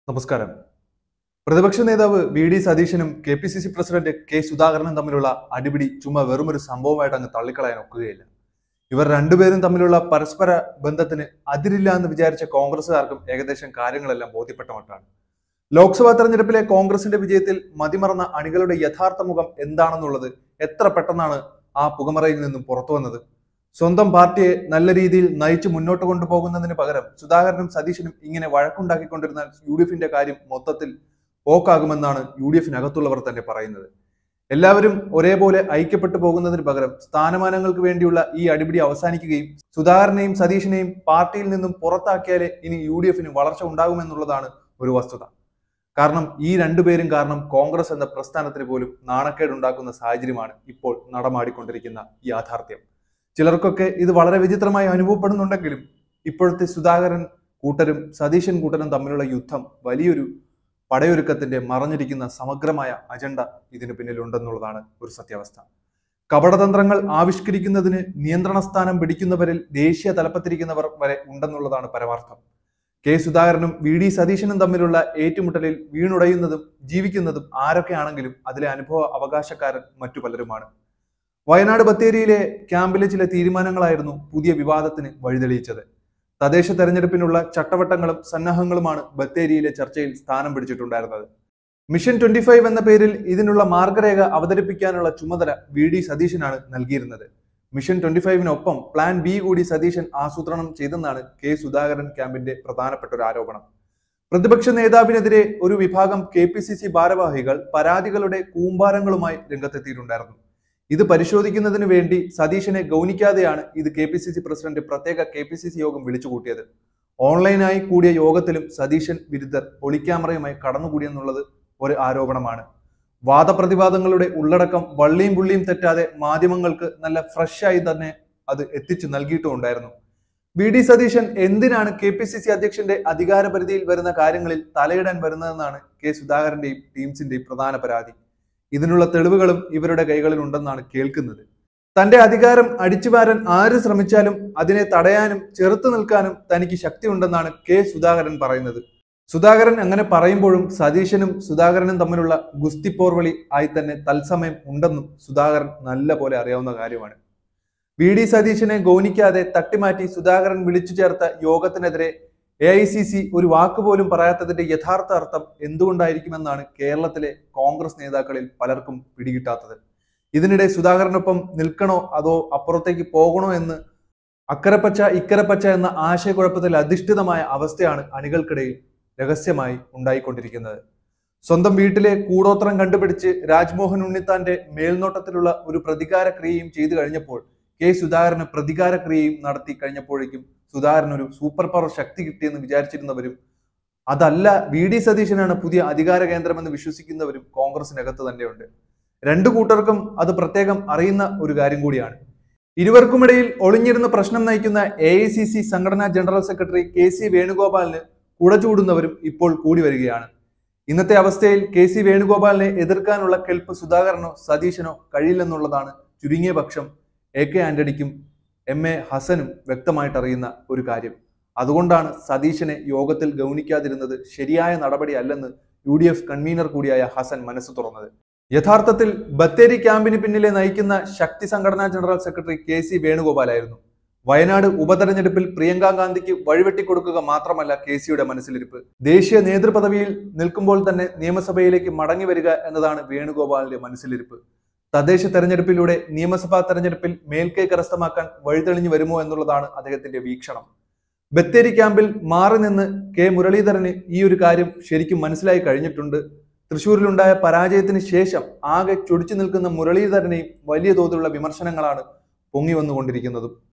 നമസ്കാരം. പ്രതിപക്ഷ നേതാവ് വി.ഡി. സതീശനും കെ.പി.സി.സി പ്രസിഡന്റ് കെ. സുധാകരനും തമ്മിലുള്ള അടിപിടി ചുമ്മാ വെറുമൊരു സംഭവമായിട്ട് അങ്ങ് തള്ളിക്കളയാൻ ഒക്കുകയില്ല. ഇവർ രണ്ടുപേരും തമ്മിലുള്ള പരസ്പര ബന്ധത്തിന് അതിരില്ല എന്ന് വിചാരിച്ച കോൺഗ്രസുകാർക്കും ഏകദേശം കാര്യങ്ങളെല്ലാം ബോധ്യപ്പെട്ട മട്ടാണ്. ലോക്സഭാ തെരഞ്ഞെടുപ്പിലെ കോൺഗ്രസിന്റെ വിജയത്തിൽ മതിമറന്ന അണികളുടെ യഥാർത്ഥ മുഖം എന്താണെന്നുള്ളത് എത്ര പെട്ടെന്നാണ് ആ പുകമറയിൽ നിന്നും പുറത്തു വന്നത്. സ്വന്തം പാർട്ടിയെ നല്ല രീതിയിൽ നയിച്ച് മുന്നോട്ട് കൊണ്ടുപോകുന്നതിന് പകരം സുധാകരനും സതീശനും ഇങ്ങനെ വഴക്കുണ്ടാക്കിക്കൊണ്ടിരുന്നാൽ യു.ഡി.എഫിന്റെ കാര്യം മൊത്തത്തിൽ പോക്കാകുമെന്നാണ് യു.ഡി.എഫിനകത്തുള്ളവർ തന്നെ പറയുന്നത്. എല്ലാവരും ഒരേപോലെ ഐക്യപ്പെട്ടു പോകുന്നതിന് പകരം സ്ഥാനമാനങ്ങൾക്ക് വേണ്ടിയുള്ള ഈ അടിപിടി അവസാനിക്കുകയും സുധാകരനെയും സതീശനെയും പാർട്ടിയിൽ നിന്നും പുറത്താക്കിയാലേ ഇനി യു.ഡി.എഫിന് വളർച്ച ഉണ്ടാകുമെന്നുള്ളതാണ് ഒരു വസ്തുത. കാരണം ഈ രണ്ടുപേരും കാരണം കോൺഗ്രസ് എന്ന പ്രസ്ഥാനത്തിന് പോലും നാണക്കേടുണ്ടാക്കുന്ന സാഹചര്യമാണ് ഇപ്പോൾ നടമാടിക്കൊണ്ടിരിക്കുന്ന യാഥാർത്ഥ്യം. ചിലർക്കൊക്കെ ഇത് വളരെ വിചിത്രമായി അനുഭവപ്പെടുന്നുണ്ടെങ്കിലും ഇപ്പോഴത്തെ സുധാകരൻ കൂട്ടരും സതീശൻ കൂട്ടരും തമ്മിലുള്ള യുദ്ധം വലിയൊരു പടയൊരുക്കത്തിന്റെ മറഞ്ഞിരിക്കുന്ന സമഗ്രമായ അജണ്ട ഇതിന് പിന്നിലുണ്ടെന്നുള്ളതാണ് ഒരു സത്യാവസ്ഥ. കപടതന്ത്രങ്ങൾ ആവിഷ്കരിക്കുന്നതിന് നിയന്ത്രണ സ്ഥാനം പിടിക്കുന്നവരിൽ ദേശീയ തലപ്പത്തിരിക്കുന്നവർ വരെ ഉണ്ടെന്നുള്ളതാണ് പരമാർത്ഥം. കെ. സുധാകരനും വി.ഡി. സതീശനും തമ്മിലുള്ള ഏറ്റുമുട്ടലിൽ വീണുടയുന്നതും ജീവിക്കുന്നതും ആരൊക്കെയാണെങ്കിലും അതിലെ അനുഭവ അവകാശക്കാരൻ മറ്റു പലരുമാണ്. വയനാട് ബത്തേരിയിലെ ക്യാമ്പിലെ ചില തീരുമാനങ്ങളായിരുന്നു പുതിയ വിവാദത്തിന് വഴിതെളിയിച്ചത്. തദ്ദേശ തെരഞ്ഞെടുപ്പിനുള്ള ചട്ടവട്ടങ്ങളും സന്നാഹങ്ങളുമാണ് ബത്തേരിയിലെ ചർച്ചയിൽ സ്ഥാനം പിടിച്ചിട്ടുണ്ടായിരുന്നത്. മിഷൻ 25 എന്ന പേരിൽ ഇതിനുള്ള മാർഗരേഖ അവതരിപ്പിക്കാനുള്ള ചുമതല വി.ഡി. സതീശനാണ് നൽകിയിരുന്നത്. മിഷൻ 25-നൊപ്പം പ്ലാൻ ബി കൂടി സതീശൻ ആസൂത്രണം ചെയ്തെന്നാണ് കെ. സുധാകരൻ ക്യാമ്പിന്റെ പ്രധാനപ്പെട്ട ഒരു ആരോപണം. പ്രതിപക്ഷ നേതാവിനെതിരെ ഒരു വിഭാഗം കെ.പി.സി.സി ഭാരവാഹികൾ പരാതികളുടെ കൂമ്പാരങ്ങളുമായി രംഗത്തെത്തിയിട്ടുണ്ടായിരുന്നു. ഇത് പരിശോധിക്കുന്നതിന് വേണ്ടി സതീശനെ ഗൗനിക്കാതെയാണ് ഇത് കെ.പി.സി.സി പ്രസിഡന്റ് പ്രത്യേക കെ.പി.സി.സി യോഗം വിളിച്ചുകൂട്ടിയത്. ഓൺലൈനായി കൂടിയ യോഗത്തിലും സതീശൻ വിരുദ്ധർ ഒളിക്യാമറയുമായി കടന്നുകൂടിയെന്നുള്ളത് ഒരു ആരോപണമാണ്. വാദപ്രതിവാദങ്ങളുടെ ഉള്ളടക്കം വള്ളിയും പുള്ളിയും തെറ്റാതെ മാധ്യമങ്ങൾക്ക് നല്ല ഫ്രഷായി തന്നെ അത് എത്തിച്ചു നൽകിയിട്ടുണ്ടായിരുന്നു. വി.ഡി. സതീശൻ എന്തിനാണ് കെ.പി.സി.സി അധ്യക്ഷന്റെ അധികാര പരിധിയിൽ വരുന്ന കാര്യങ്ങളിൽ തലയിടാൻ വരുന്നതെന്നാണ് കെ. സുധാകരന്റെയും ടീംസിന്റെയും പ്രധാന പരാതി. ഇതിനുള്ള തെളിവുകളും ഇവരുടെ കൈകളിൽ ഉണ്ടെന്നാണ് കേൾക്കുന്നത്. തന്റെ അധികാരം അടിച്ചുവാരാൻ ആര് ശ്രമിച്ചാലും അതിനെ തടയാനും ചെറുത്തു നിൽക്കാനും തനിക്ക് ശക്തിയുണ്ടെന്നാണ് കെ. സുധാകരൻ പറയുന്നത്. സുധാകരൻ അങ്ങനെ പറയുമ്പോഴും സതീശനും സുധാകരനും തമ്മിലുള്ള ഗുസ്തി പോർവളി ആയി തന്നെ തത്സമയം ഉണ്ടെന്നും സുധാകരൻ നല്ല പോലെ അറിയാവുന്ന കാര്യമാണ്. വി.ഡി. സതീശനെ ഗൗനിക്കാതെ തട്ടിമാറ്റി സുധാകരൻ വിളിച്ചു ചേർത്ത യോഗത്തിനെതിരെ എ.ഐ.സി.സി ഒരു വാക്കുപോലും പറയാത്തതിന്റെ യഥാർത്ഥ അർത്ഥം എന്തുകൊണ്ടായിരിക്കുമെന്നാണ് കേരളത്തിലെ കോൺഗ്രസ് നേതാക്കളിൽ പലർക്കും പിടികിട്ടാത്തത്. ഇതിനിടെ സുധാകരനൊപ്പം നിൽക്കണോ അതോ അപ്പുറത്തേക്ക് പോകണോ എന്ന് അക്കരപ്പച്ച ഇക്കരപ്പച്ച എന്ന ആശയക്കുഴപ്പത്തിൽ അധിഷ്ഠിതമായ അവസ്ഥയാണ് അണികൾക്കിടയിൽ രഹസ്യമായി ഉണ്ടായിക്കൊണ്ടിരിക്കുന്നത്. സ്വന്തം വീട്ടിലെ കൂടോത്രം കണ്ടുപിടിച്ച് രാജ്മോഹൻ ഉണ്ണിത്താന്റെ മേൽനോട്ടത്തിലുള്ള ഒരു പ്രതികാര ക്രിയയും ചെയ്തു കഴിഞ്ഞപ്പോൾ കെ. സുധാകരന് പ്രതികാര ക്രിയയും നടത്തി കഴിഞ്ഞപ്പോഴേക്കും സുധാകരൻ ഒരു സൂപ്പർ പവർ ശക്തി കിട്ടിയെന്ന് വിചാരിച്ചിരുന്നവരും അതല്ല വി.ഡി. സതീശനാണ് പുതിയ അധികാര കേന്ദ്രമെന്ന് വിശ്വസിക്കുന്നവരും കോൺഗ്രസിനകത്ത് തന്നെയുണ്ട്. രണ്ടു കൂട്ടർക്കും അത് പ്രത്യേകം അറിയുന്ന ഒരു കാര്യം കൂടിയാണ്. ഇരുവർക്കുമിടയിൽ ഒളിഞ്ഞിരുന്ന പ്രശ്നം നയിക്കുന്ന എ.ഐ.സി.സി സംഘടനാ ജനറൽ സെക്രട്ടറി കെ.സി. വേണുഗോപാലിന് കുടചൂടുന്നവരും ഇപ്പോൾ കൂടി വരികയാണ്. ഇന്നത്തെ അവസ്ഥയിൽ കെ.സി. വേണുഗോപാലിനെ എതിർക്കാനുള്ള കെൽപ്പ് സുധാകരനോ സതീശനോ കഴിയില്ലെന്നുള്ളതാണ് ചുരുങ്ങിയ പക്ഷം എ.കെ. ആന്റണിക്കും എം.എ. ഹസനും വ്യക്തമായിട്ടറിയുന്ന ഒരു കാര്യം. അതുകൊണ്ടാണ് സതീശനെ യോഗത്തിൽ ഗൗനിക്കാതിരുന്നത് ശരിയായ നടപടിയല്ലെന്ന് യു.ഡി.എഫ് കൺവീനർ കൂടിയായ ഹസൻ മനസ്സ് തുറന്നത്. യഥാർത്ഥത്തിൽ ബത്തേരി ക്യാമ്പിന് പിന്നിലെ നയിക്കുന്ന ശക്തി സംഘടനാ ജനറൽ സെക്രട്ടറി കെ.സി. വേണുഗോപാലായിരുന്നു. വയനാട് ഉപതെരഞ്ഞെടുപ്പിൽ പ്രിയങ്ക ഗാന്ധിക്ക് വഴിവെട്ടിക്കൊടുക്കുക മാത്രമല്ല കെ.സിയുടെ മനസ്സിലിരിപ്പ്. ദേശീയ നേതൃപദവിയിൽ നിൽക്കുമ്പോൾ തന്നെ നിയമസഭയിലേക്ക് മടങ്ങി വരിക എന്നതാണ് വേണുഗോപാലിന്റെ മനസ്സിലിരിപ്പ്. തദ്ദേശ തെരഞ്ഞെടുപ്പിലൂടെ നിയമസഭാ തെരഞ്ഞെടുപ്പിൽ മേൽക്കൈ കരസ്ഥമാക്കാൻ വഴിതെളിഞ്ഞു വരുമോ എന്നുള്ളതാണ് അദ്ദേഹത്തിന്റെ വീക്ഷണം. ബത്തേരി ക്യാമ്പിൽ മാറി നിന്ന് കെ. മുരളീധരന് ഈ ഒരു കാര്യം ശരിക്കും മനസ്സിലായി കഴിഞ്ഞിട്ടുണ്ട്. തൃശൂരിലുണ്ടായ പരാജയത്തിന് ശേഷം ആകെ ചൊടിച്ചു നിൽക്കുന്ന മുരളീധരനെയും വലിയ തോതിലുള്ള വിമർശനങ്ങളാണ് പൊങ്ങി വന്നുകൊണ്ടിരിക്കുന്നതും.